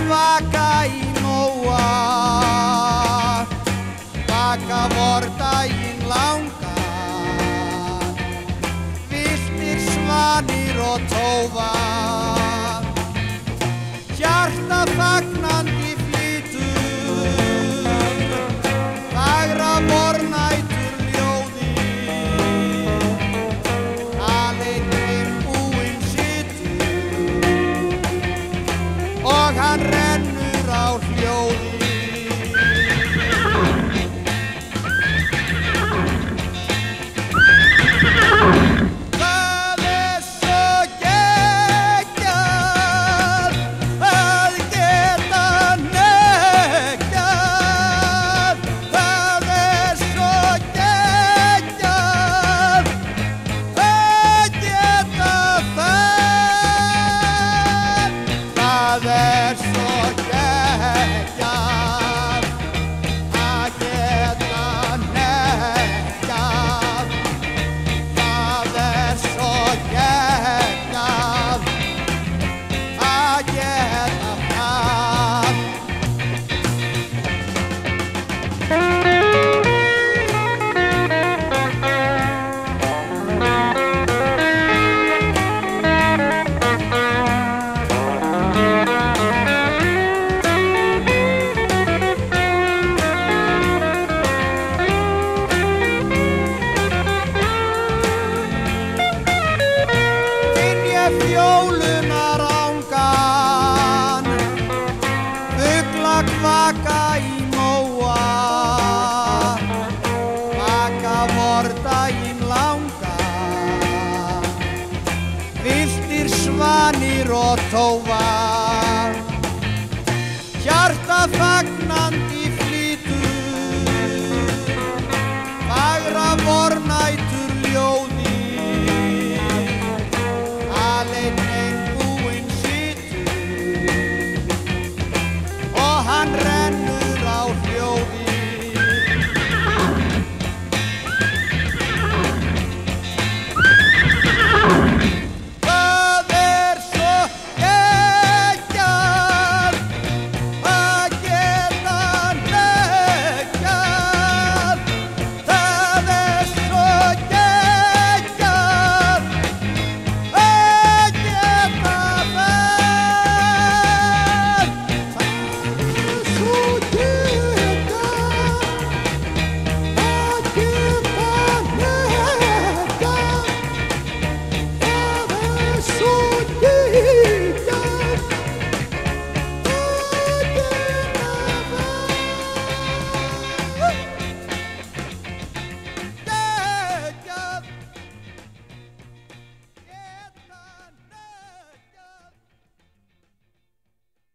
kvaka í móa, kvaka vordaginn langa, villtir svanir og tófa, hjarta fagnandi flytur, fagra vornætur ljóði, aleinn búinn situr og hann rennur á hljóði. Það svo geggjað að geta neggjað. Það svo geggjað að geta það. Það svo geggjað að geta neggjað. Það svo geggjað að geta það. Finn ég fjóluna rangan, fugla kvaka í móa, kvaka vordaginn langa, villtir svanir og tófa, hjarta fagnandi